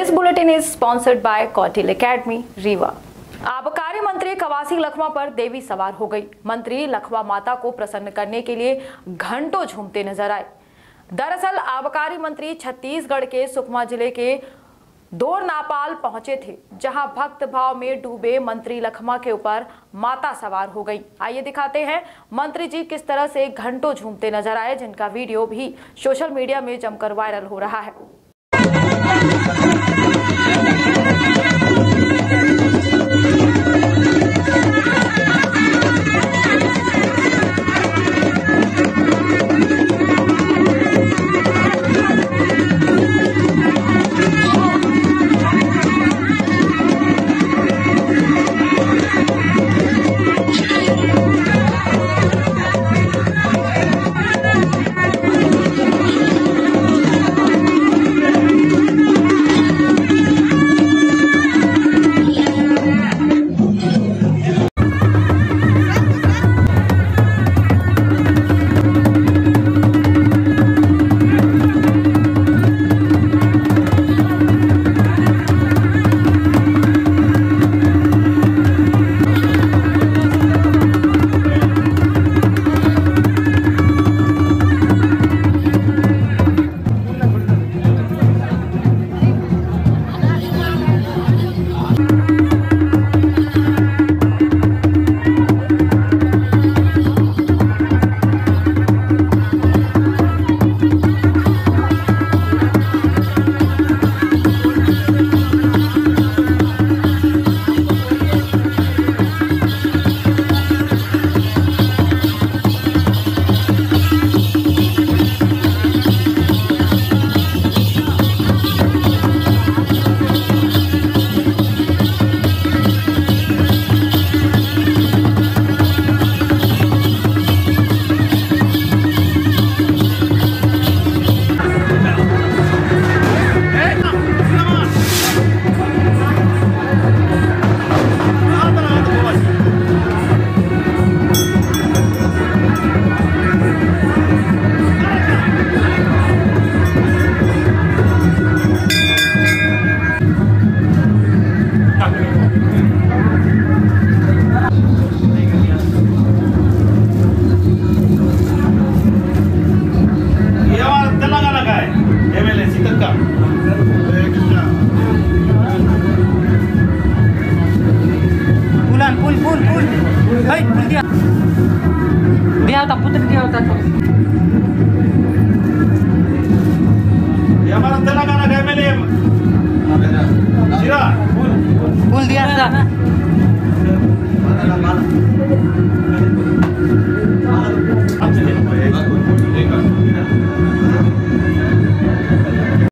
This bulletin is sponsored by Kautil Academy, Rewa. आबकारी मंत्री कवासी लखमा पर देवी सवार हो गई। मंत्री लखमा माता को प्रसन्न करने के लिए घंटों झूमते नजर आए। दरअसल आबकारी मंत्री छत्तीसगढ़ के सुकमा जिले के दोरनापाल पहुंचे थे, जहां भक्त भाव में डूबे मंत्री लखमा के ऊपर माता सवार हो गई। आइए दिखाते हैं मंत्री जी किस तरह से घंटों झूमते नजर आए, जिनका वीडियो भी सोशल मीडिया में जमकर वायरल हो रहा है। पुत्र दिया होता तो हमारा तेलंगाना का एमएलए फूल दिया था।